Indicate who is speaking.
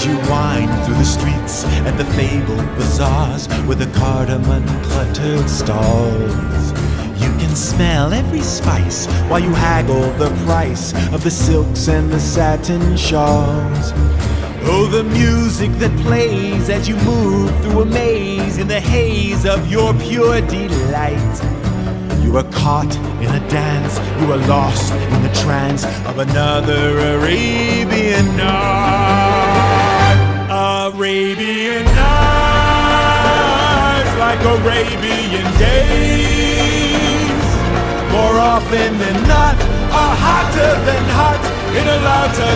Speaker 1: As you wind through the streets and the fabled bazaars with the cardamom-cluttered stalls, you can smell every spice while you haggle the price of the silks and the satin shawls. Oh, the music that plays as you move through a maze in the haze of your pure delight. You are caught in a dance, you are lost in the trance of another Arabian night. Arabian nights, like Arabian days, more often than not are hotter than hot in a lot of